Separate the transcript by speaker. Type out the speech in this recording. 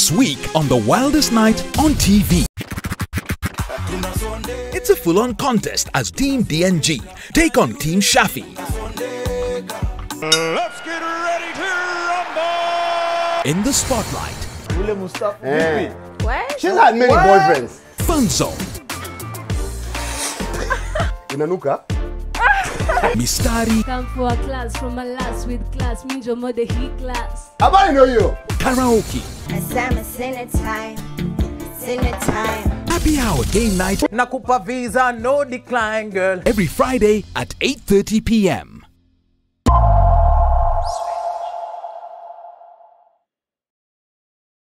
Speaker 1: This week on The Wildest Night on TV. It's a full-on contest as Team DNG take on Team Shafi.
Speaker 2: Let's get ready to rumble!
Speaker 1: In the spotlight,
Speaker 3: What?
Speaker 4: She's had many boyfriends.
Speaker 1: Fun Zone,
Speaker 4: Inanuka.
Speaker 1: Mistari,
Speaker 5: Come for a class from my last with class, means your mother he class.
Speaker 4: I know you.
Speaker 1: Karaoke, Happy Hour Game Night
Speaker 2: Nakupa visa, no decline, girl.
Speaker 1: every Friday at 8:30 p.m.